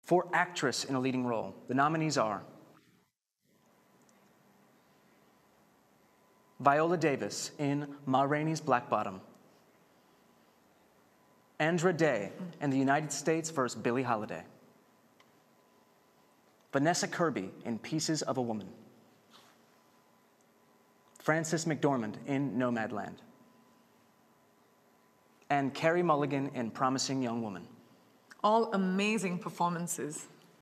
For actress in a leading role, the nominees are Viola Davis in Ma Rainey's Black Bottom, Andra Day in The United States vs. Billie Holiday, Vanessa Kirby in Pieces of a Woman, Frances McDormand in Nomadland, and Carey Mulligan in Promising Young Woman. All amazing performances.